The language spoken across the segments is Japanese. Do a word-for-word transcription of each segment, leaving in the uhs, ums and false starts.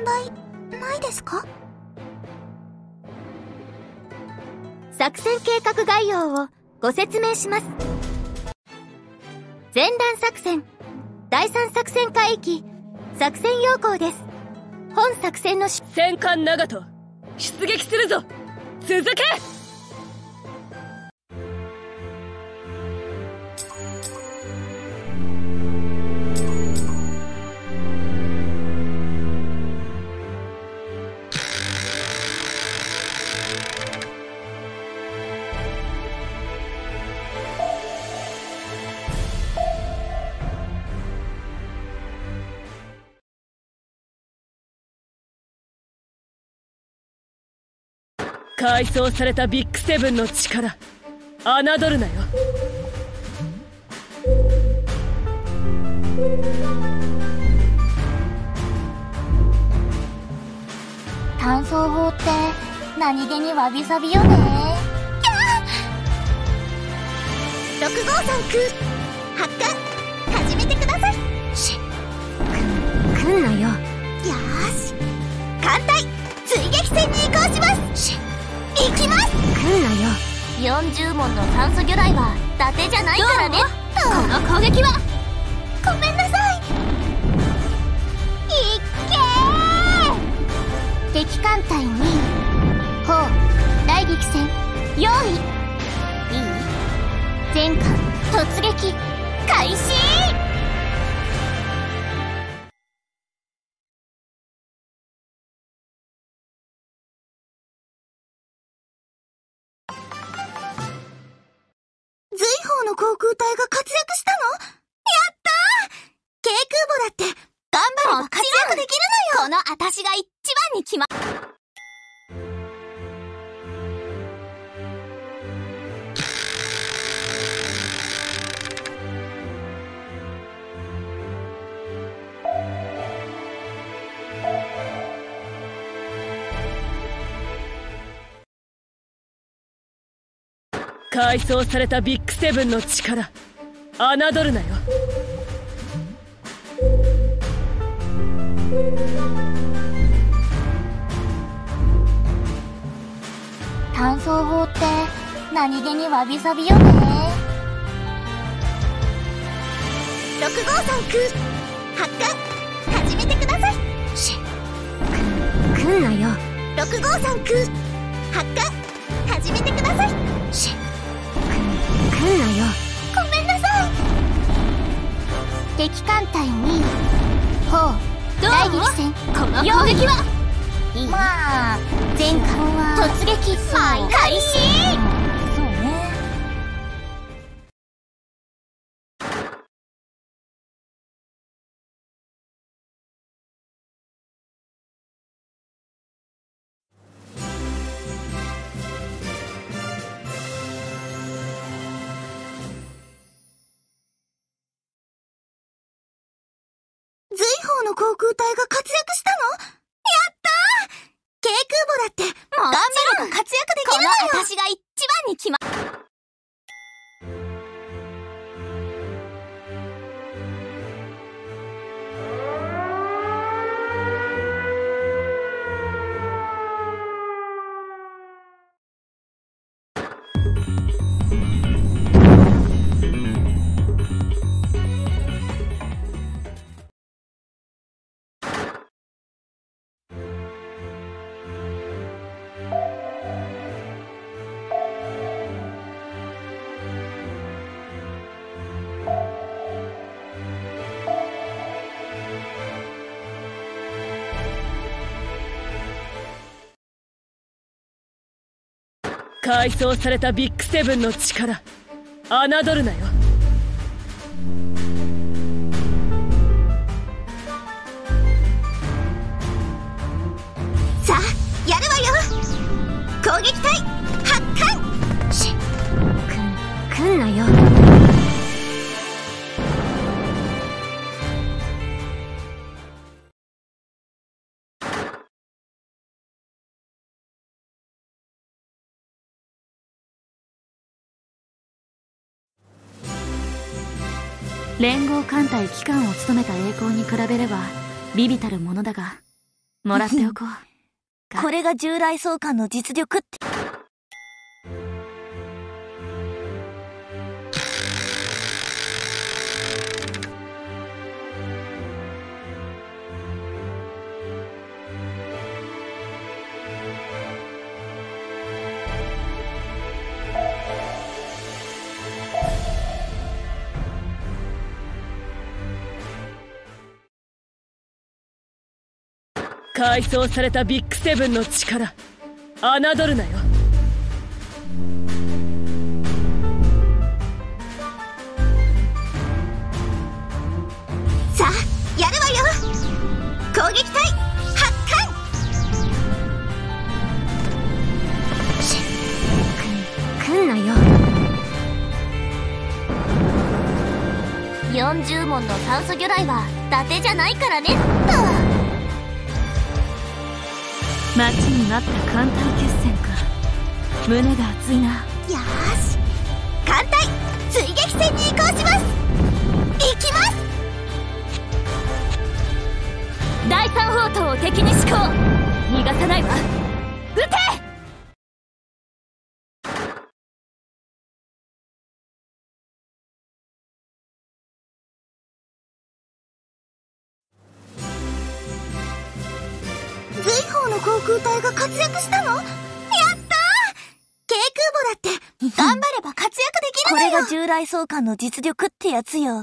題ないですか？ 作戦計画概要をご説明します。前段作戦、だいさん作戦海域、作戦要項です。本作戦のし戦艦長門、出撃するぞ。続け。改装されたビッグセブンの力、侮るなよ。 単装法って何気にわびさびよね。ろくごうさん空発艦始めてください。 しく来んなよ。 よーし、艦隊追撃戦に移行します。し行きます。 来んなよ。 よんじゅうもんの酸素魚雷は伊達じゃないからね。 この攻撃はごめんなさい。いっけー。敵艦隊に砲雷撃戦用意。いい？全艦突撃開始。随方の航空隊が活躍したの？やったー！軽空母だって頑張れば活躍できるのよ。この私が一番に決ま改装されたビッグセブンの力、侮るなよ。 単装法って何気にわびさびよね。ろくごうさん空発艦始めてください。 しく来んなよ。 ろくごうさん空発艦始めてください。 し来んなよ。 ごめんなさい。敵艦隊に砲雷撃戦この攻撃は。 いい？まあ全艦突撃開始。そうね。随方の航空隊が活躍したの？やったー！軽空母だって頑張れば活躍できるのよ。この私が一番に決ま改装されたビッグセブンの力、侮るなよ。 さあやるわよ。攻撃隊発艦。 しく来んなよ。連合艦隊機関を務めた栄光に比べれば微々たるものだが、 もらっておこう。 これが従来相関の実力って。 改装されたビッグセブンの力、侮るなよ。 さあやるわよ。攻撃隊発艦。 来んなよ。よんじゅうもんの酸素魚雷は伊達じゃないからねと。 待ちに待った艦隊決戦か。胸が熱いな。 よーし、艦隊追撃戦に移行します。行きます。 第三砲塔を敵に施行。逃がさないわ。撃て。 随砲の航空隊が活躍したの？やったー！軽空母だって頑張れば活躍できるのよ。これが従来相関の実力ってやつよ。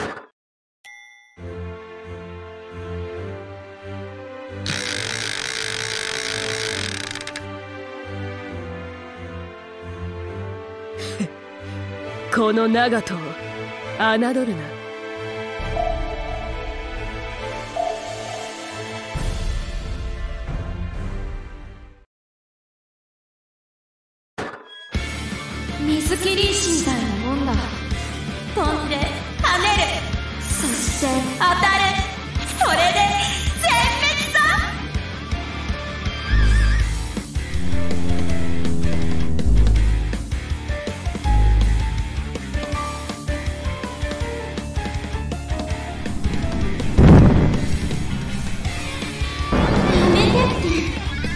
この長門を侮るな。 水切り石みたいなもんだ。飛んで跳ねる、そして当たる。それで全滅だ。 やめてって。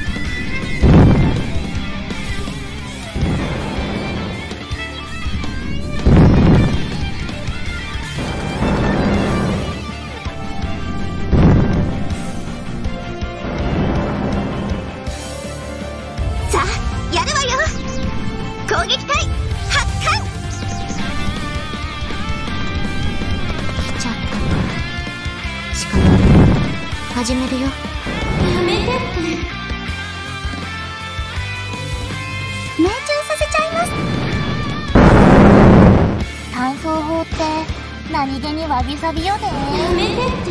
始めるよ。やめてって。 命中させちゃいます。単装砲って何気にわびさびよね。 やめてって。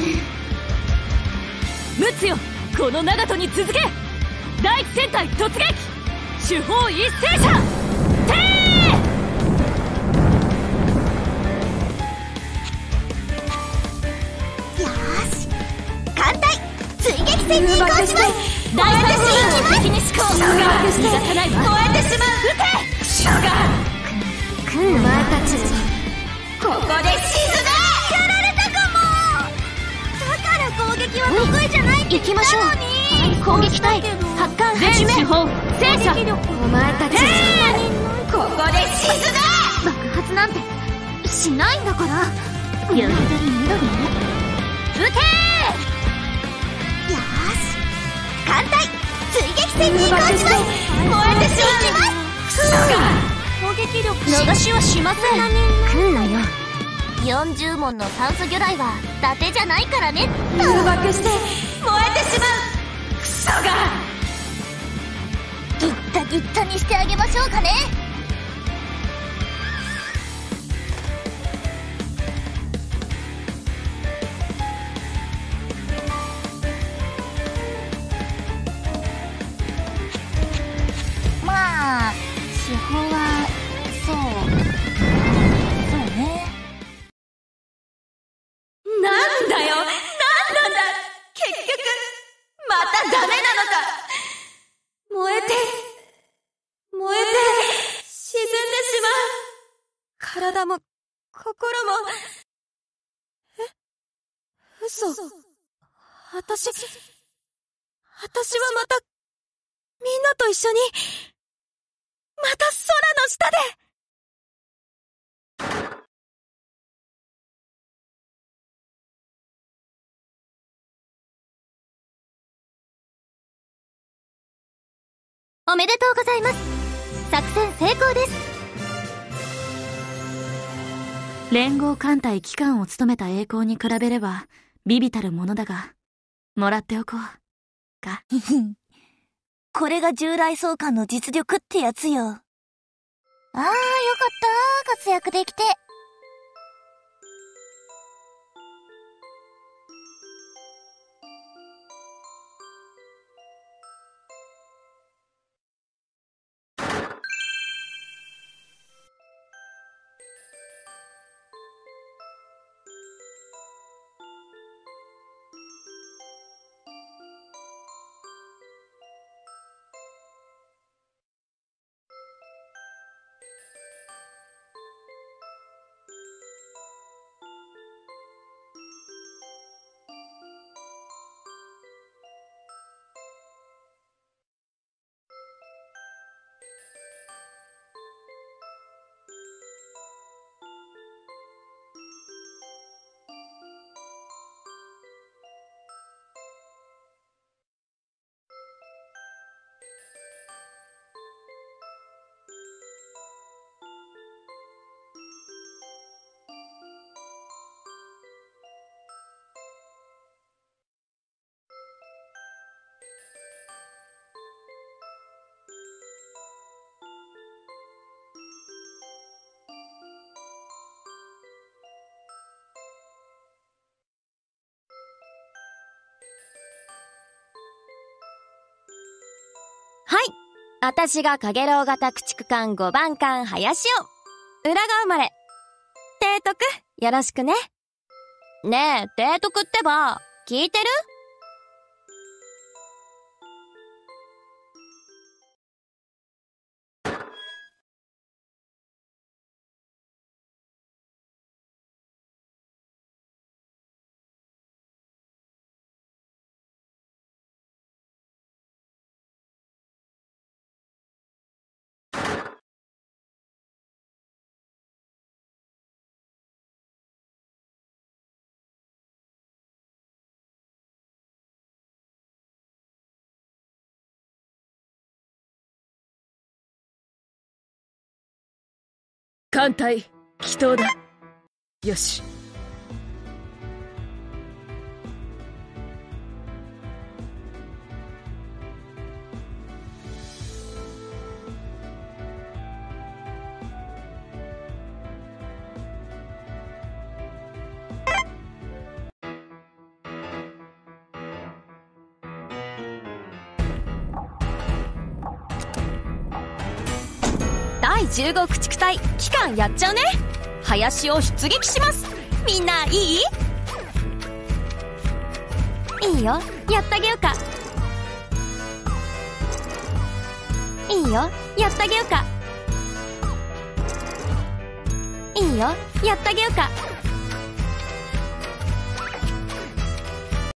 陸奥よ、この長門に続け。第一戦隊突撃、主砲一斉射てー。よーし、艦隊追撃戦に移行します。 第三砲塔を敵に施行。逃がさないわ。 燃えてしまう。撃て。クソが来んな。お前たちここで沈め。 やられたかも。だから攻撃は得意じゃないって言ったのに。 行きましょう。攻撃隊発艦始め。 全主砲戦車。 お前たちここで沈め。 爆発なんてしないんだから。緑緑撃て。 よーし、艦隊追撃戦に移行します。燃えてしまう。 クソが攻撃力逃しはしません。来んなよ。よんじゅうもんの酸素魚雷は伊達じゃないからね。 誘爆して燃えてしまう。クソがギッタギッタにしてあげましょうかね。まあ手法はそうそうね。 なんだよ、なんなんだ。結局またダメなのか。燃えて燃えて沈んでしまう。体も心も。え、嘘。私私はまた、みんなと一緒に、また空の下で。 おめでとうございます。作戦成功です。 連合艦隊機関を務めた栄光に比べれば微々たるものだが、もらっておこうか。 これが従来総監の実力ってやつよ。ああ、よかった。活躍できて。 はい。私がかげろう型駆逐艦ごばん艦林尾。浦賀生まれ。提督、よろしくね。ねえ、提督ってば、聞いてる？ 艦隊起動だ。よし。 だいじゅうご駆逐隊機関やっちゃうね。林を出撃します。みんないい？いいよ、やってあげようか。いいよ、やってあげようか。いいよ、やってあげようか。